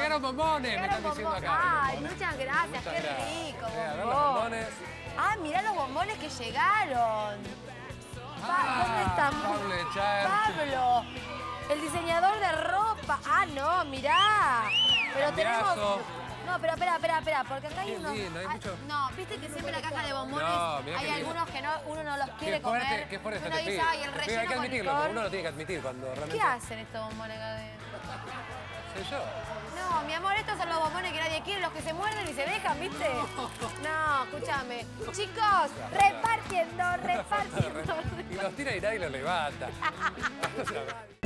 Llegaron bombones, me están diciendo acá. Ay, muchas gracias, qué rico, a ver los bombón. bombones. Ah, mirá los bombones que llegaron. ¿Dónde están? Pablo Echar. Pablo, el diseñador de ropa. Ah, no, mirá. Pero Cambiazo. tenemos... No, pero espera, porque acá hay Qué unos... lindo, hay mucho- No, viste que siempre en la caja de bombones No, mirá hay qué lindo. algunos que no, uno no los quiere Qué fuerte, comer. qué fuerte Uno este dice, ay, el Sí, hay relleno que con admitirlo, licor. uno lo tiene que admitir cuando realmente... ¿Qué hacen estos bombones acá adentro? Soy yo. No, mi amor, estos son los bombones que nadie quiere, los que se muerden y se dejan, ¿viste? No, escúchame. Chicos, repartiendo. Y los tira y nadie los levanta.